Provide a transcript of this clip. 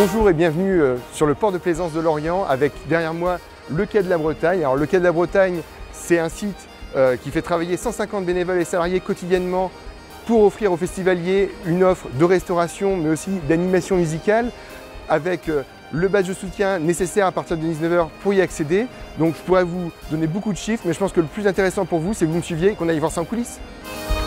Bonjour et bienvenue sur le port de plaisance de Lorient avec derrière moi le Quai de la Bretagne. Alors le Quai de la Bretagne, c'est un site qui fait travailler 150 bénévoles et salariés quotidiennement pour offrir aux festivaliers une offre de restauration mais aussi d'animation musicale avec le badge de soutien nécessaire à partir de 19 h pour y accéder. Donc je pourrais vous donner beaucoup de chiffres, mais je pense que le plus intéressant pour vous, c'est que vous me suiviez et qu'on aille voir ça en coulisses.